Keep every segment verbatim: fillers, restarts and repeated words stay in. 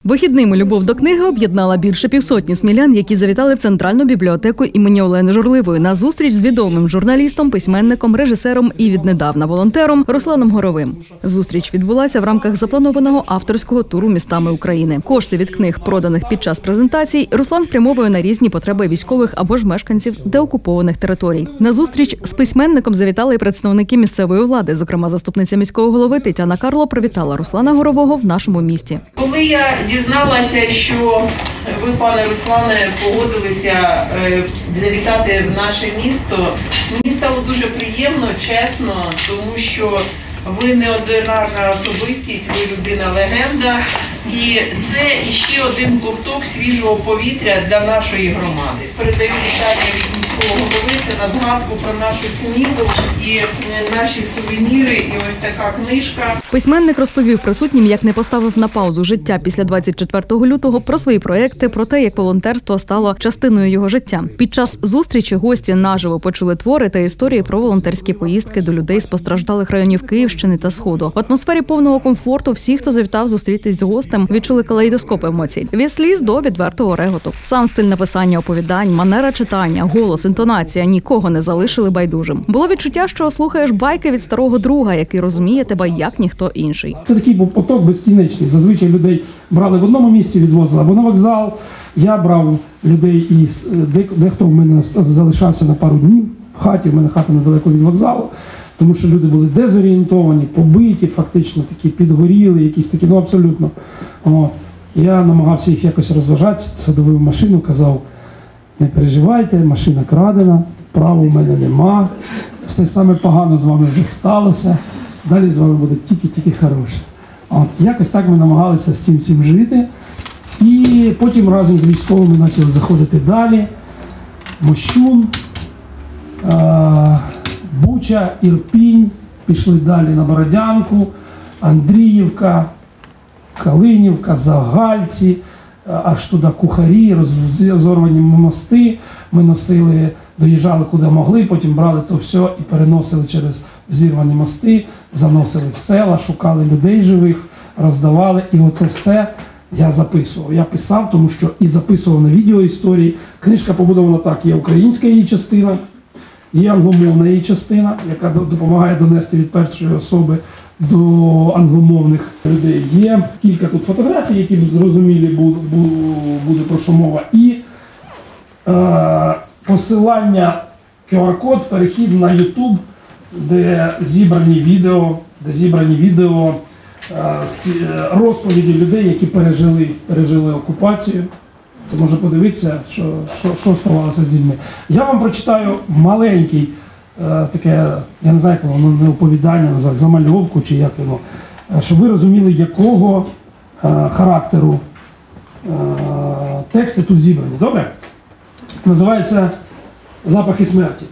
Вихідними любов до книги об'єднала більше півсотні смілян, які завітали в Центральну бібліотеку імені Олени Журливої на зустріч з відомим журналістом, письменником, режисером і віднедавна волонтером Русланом Горовим. Зустріч відбулася в рамках запланованого авторського туру містами України. Кошти від книг, проданих під час презентацій, Руслан спрямовує на різні потреби військових або ж мешканців деокупованих територій. На зустріч з письменником завітали і представники місцевої влади. Зокрема, заступниця міського голови Тетяна Карло привітала Руслана Горового в нашому місті. Коли я дізналася, що ви, пане Руслане, погодилися завітати в наше місто, мені стало дуже приємно, чесно, тому що ви неординарна особистість, ви людина-легенда. І це іще один ковток свіжого повітря для нашої громади. Передаю вітання від міського голови, це на згадку про нашу Смілу і наші сувеніри, і ось така книжка. Письменник розповів присутнім, як не поставив на паузу життя після двадцять четвертого лютого, про свої проекти, про те, як волонтерство стало частиною його життя. Під час зустрічі гості наживо почули твори та історії про волонтерські поїздки до людей з постраждалих районів Київщини та Сходу. В атмосфері повного комфорту всі, хто завітав зустрітись з гостем, відчули калейдоскоп емоцій. Від сліз до відвертого реготу. Сам стиль написання оповідань, манера читання, голос, інтонація нікого не залишили байдужим. Було відчуття, що слухаєш байки від старого друга, який розуміє тебе як ніхто інший. Це такий був поток безкінечний. Зазвичай людей брали в одному місці, відвозили або на вокзал. Я брав людей із... Дехто в мене залишався на пару днів в хаті, в мене хата недалеко від вокзалу. Тому що люди були дезорієнтовані, побиті, фактично такі підгоріли, якісь такі, ну абсолютно. От. Я намагався їх якось розважати, садовив машину, казав, не переживайте, машина крадена, права у мене нема, все саме погано з вами вже сталося, далі з вами буде тільки-тільки хороше. От. Якось так ми намагалися з цим всім жити. І потім разом з військовими почали заходити далі. Мощун, а Буча, Ірпінь, пішли далі на Бородянку, Андріївка, Калинівка, Загальці, аж туди Кухарі, розорвані мости. Ми носили, доїжджали куди могли, потім брали то все і переносили через зірвані мости, заносили в села, шукали людей живих, роздавали. І оце все я записував. Я писав, тому що і записував на відеоісторії. Книжка побудована так, є українська її частина, є англомовна її частина, яка допомагає донести від першої особи до англомовних людей. Є кілька тут фотографій, які зрозумілі буде про що мова. І е, посилання, ку ар код, перехід на ютуб, де зібрані відео, де зібрані відео е, розповіді людей, які пережили, пережили окупацію. Це може подивитися, що, що, що ставалося з людьми. Я вам прочитаю маленький, е, таке, я не знаю, як воно не оповідання називається, замальовку чи як воно, е, щоб ви розуміли, якого е, характеру е, тексти тут зібрані. Добре? Називається «Запахи смерті».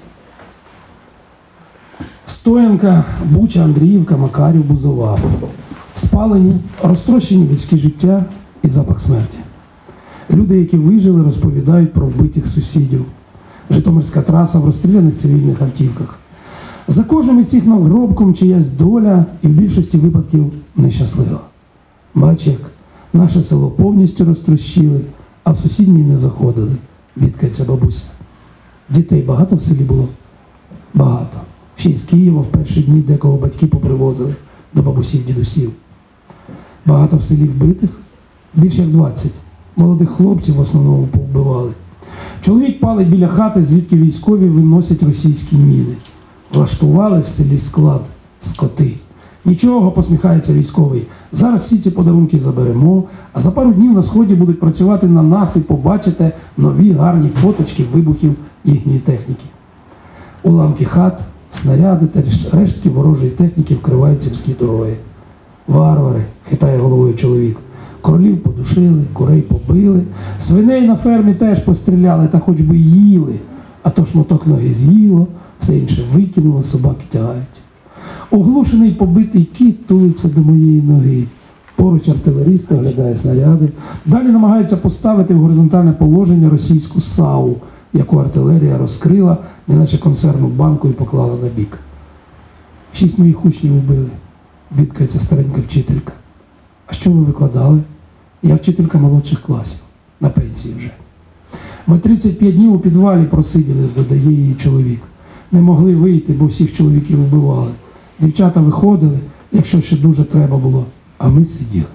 Стоянка, Буча, Андріївка, Макарів, Бузова. Спалені, розтрощені людські життя і запах смерті. Люди, які вижили, розповідають про вбитих сусідів. Житомирська траса в розстріляних цивільних автівках. За кожним із цих надгробком чиясь доля і в більшості випадків нещаслива. Бач, як наше село повністю розтрощили, а в сусідній не заходили, бідкається бабуся. Дітей багато в селі було? Багато. Ще й з Києва в перші дні декого батьки попривозили до бабусів-дідусів. Багато в селі вбитих? Більше як двадцять. Молодих хлопців в основному повбивали. Чоловік палить біля хати, звідки військові виносять російські міни. Влаштували в селі склад скоти. Нічого, посміхається військовий. Зараз всі ці подарунки заберемо, а за пару днів на Сході будуть працювати на нас і побачите нові гарні фоточки вибухів їхньої техніки. Уламки хат, снаряди та рештки ворожої техніки вкривають сільські дороги. Варвари, хитає головою чоловік. Кролів подушили, курей побили, свиней на фермі теж постріляли, та хоч би їли, а то шматок ноги з'їло, все інше викинуло, собаки тягають. Оглушений побитий кіт тулиться до моєї ноги. Поруч артилеріст оглядає снаряди. Далі намагаються поставити в горизонтальне положення російську САУ, яку артилерія розкрила, неначе консервну банку, і поклала на бік. Шість моїх учнів убили, бідкається старенька вчителька. А що ви викладали? Я вчителька молодших класів, на пенсії вже. Ми тридцять п'ять днів у підвалі просиділи, додає її чоловік. Не могли вийти, бо всіх чоловіків вбивали. Дівчата виходили, якщо ще дуже треба було, а ми сиділи.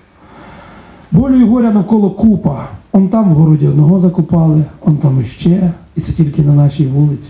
Болю і горя навколо купа. Он там в городі одного закопали, он там іще, і це тільки на нашій вулиці.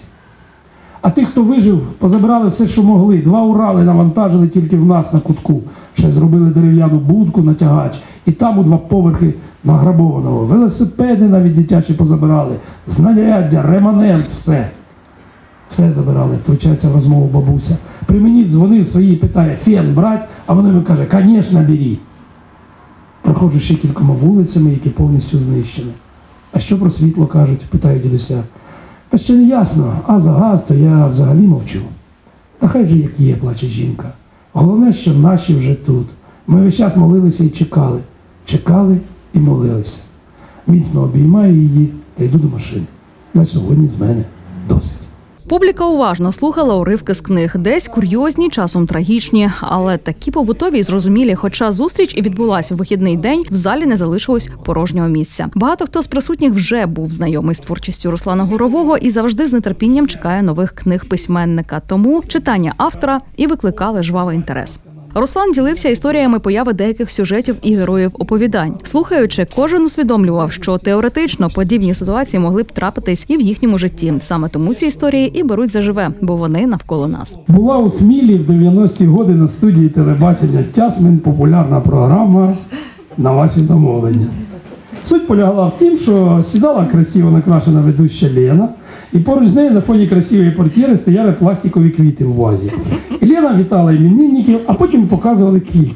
А тих, хто вижив, позабирали все, що могли. Два Урали навантажили тільки в нас на кутку. Ще зробили дерев'яну будку на тягач. І там у два поверхи награбованого. Велосипеди навіть дитячі позабирали. Знаряддя, реманент, все. Все забирали, втручається в розмову бабуся. При мені дзвонив своїй, питає, фен брать? А вона йому каже, звісно, бери. Проходжу ще кількома вулицями, які повністю знищені. А що про світло кажуть, питаю дідуся. Та ще не ясно, а за газ, то я взагалі мовчу. Та хай вже як є, плаче жінка. Головне, що наші вже тут. Ми весь час молилися і чекали. Чекали і молилися. Міцно обіймаю її та йду до машини. На сьогодні з мене досить. Публіка уважно слухала уривки з книг. Десь курйозні, часом трагічні, але такі побутові і зрозумілі. Хоча зустріч і відбулася в вихідний день, в залі не залишилось порожнього місця. Багато хто з присутніх вже був знайомий з творчістю Руслана Горового і завжди з нетерпінням чекає нових книг письменника. Тому читання автора і викликали жвавий інтерес. Руслан ділився історіями появи деяких сюжетів і героїв оповідань. Слухаючи, кожен усвідомлював, що теоретично подібні ситуації могли б трапитись і в їхньому житті. Саме тому ці історії і беруть заживе, бо вони навколо нас. Була у Смілі в дев'яності роки на студії телебачення «Тясмин» популярна програма «На ваші замовлення». Суть полягала в тім, що сідала красиво накрашена ведуща Лена, і поруч з нею на фоні красивої портьєри стояли пластикові квіти в вазі. І Лена вітала іменинників, а потім показували кліп.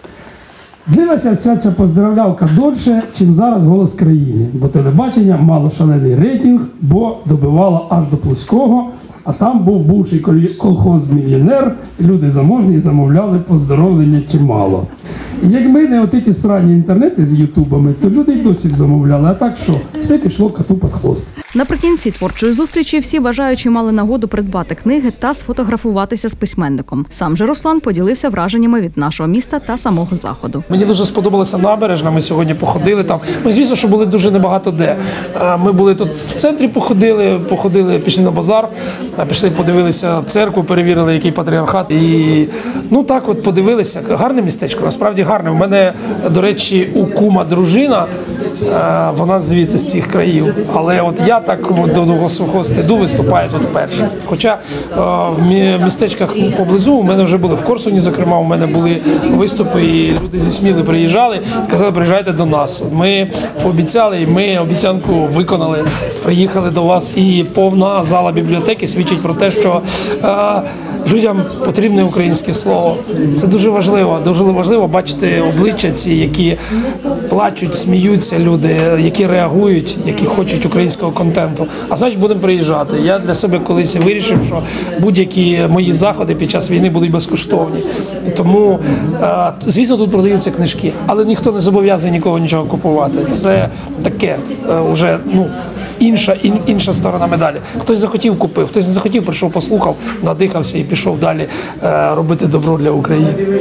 Длилася вся ця поздравлялка дольше, чим зараз «Голос країни», бо телебачення мало шалений рейтинг, бо добивало аж до Плоского, а там був бувший колхоз-мільйонер, люди заможні замовляли поздоровлення чимало. І як ми не от ці срані інтернети з ютубами, то люди й досі замовляли, а так що, все пішло коту під хвост. Наприкінці творчої зустрічі всі бажаючі мали нагоду придбати книги та сфотографуватися з письменником. Сам же Руслан поділився враженнями від нашого міста та самого заходу. Мені дуже сподобалася набережна, ми сьогодні походили там. Ми, звісно, що були дуже небагато де. Ми були тут в центрі, походили, походили, пішли на базар, пішли, подивилися церкву, перевірили, який патріархат. І, ну так от подивилися. Гарне містечко, насправді гарне. У мене, до речі, у кума дружина, вона звідси з цих країв. Але от я так до довгосухого стиду виступаю тут вперше. Хоча в містечках поблизу у мене вже були, в Корсуні, зокрема, у мене були виступи, і люди зі Сміли приїжджали, казали, приїжджайте до нас. Ми пообіцяли, і ми обіцянку виконали, приїхали до вас, і повна зала бібліотеки свідчить про те, що е, людям потрібне українське слово. Це дуже важливо, дуже важливо бачити обличчя ці, які плачуть, сміються люди, які реагують, які хочуть українського контенту. А значить, будемо приїжджати. Я для себе колись вирішив, що будь-які мої заходи під час війни будуть безкоштовні. Тому, е, звісно, тут продаються книжки, але ніхто не зобов'язує нікого нічого купувати. Це таке е, вже, ну, інша, ін, інша сторона медалі. Хтось захотів, купив, хтось не захотів, прийшов, послухав, надихався і пішов далі е, робити добро для України.